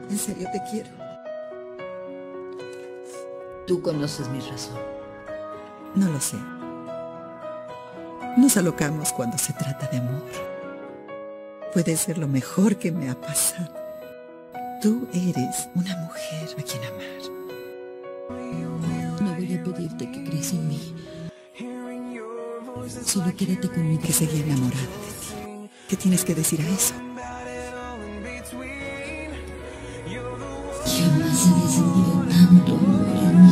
En serio te quiero. Tú conoces mi razón. No lo sé. Nos alocamos cuando se trata de amor. Puede ser lo mejor que me ha pasado. Tú eres una mujer a quien amar. No voy a pedirte que creas en mí. Solo quédate conmigo. Que seguí enamorada de ti. ¿Qué tienes que decir a eso? Jamás he sentido tanto amor en